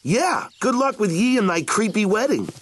Yeah, good luck with ye and thy creepy wedding.